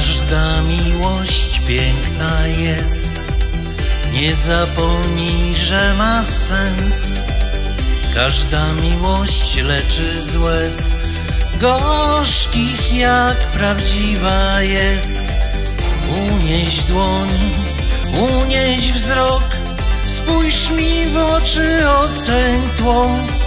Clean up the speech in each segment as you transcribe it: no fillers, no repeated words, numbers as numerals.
Każda miłość piękna jest, nie zapomnij, że ma sens. Każda miłość leczy z łez gorzkich, jak prawdziwa jest. Unieś dłoń, unieś wzrok, spójrz mi w oczy, oceń tło.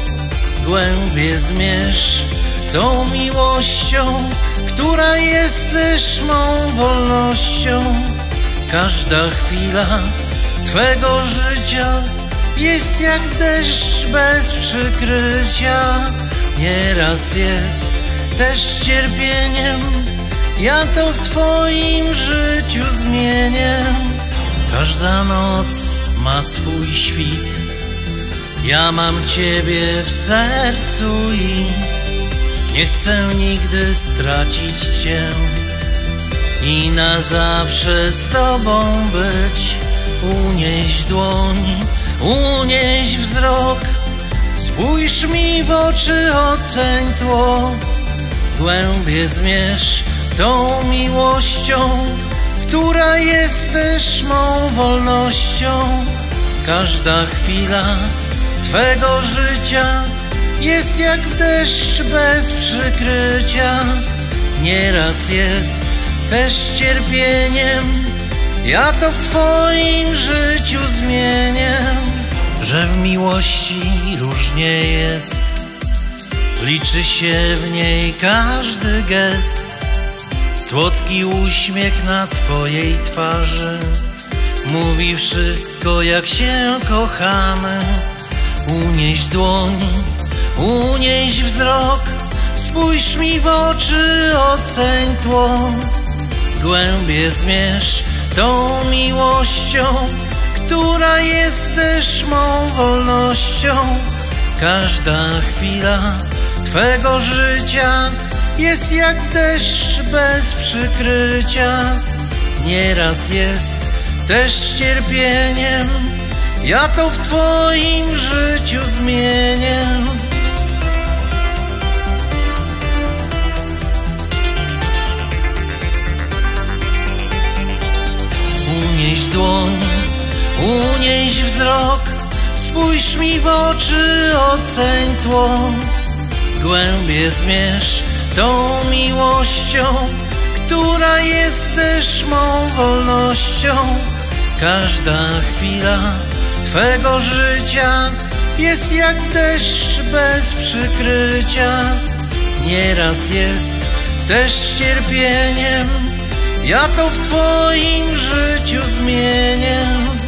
Głębie zmierz tą miłością, która jest też mą wolnością. Każda chwila twego życia jest jak deszcz bez przykrycia. Nieraz jest też cierpieniem, ja to w twoim życiu zmienię. Każda noc ma swój świt, ja mam ciebie w sercu i nie chcę nigdy stracić cię i na zawsze z tobą być. Unieś dłoń, unieś wzrok, spójrz mi w oczy, oceń tło. Głębie zmierz tą miłością, która jest też mą wolnością. Każda chwila twego życia jest jak deszcz bez przykrycia. Nieraz jest też cierpieniem, ja to w twoim życiu zmienię. Że w miłości różnie jest, liczy się w niej każdy gest. Słodki uśmiech na twojej twarzy mówi wszystko, jak się kochamy. Unieś dłoń, unieś wzrok, spójrz mi w oczy, oceń tło. Głębie zmierz tą miłością, która jest też mą wolnością. Każda chwila twego życia jest jak deszcz bez przykrycia. Nieraz jest też cierpieniem, ja to w twoim życiu zmienię. Unieś dłoń, unieś wzrok, spójrz mi w oczy, oceń tło. Głębie zmierz tą miłością, która jest też mą wolnością. Każda chwila twego życia jest jak deszcz bez przykrycia. Nieraz jest też cierpieniem, ja to w twoim życiu zmienię.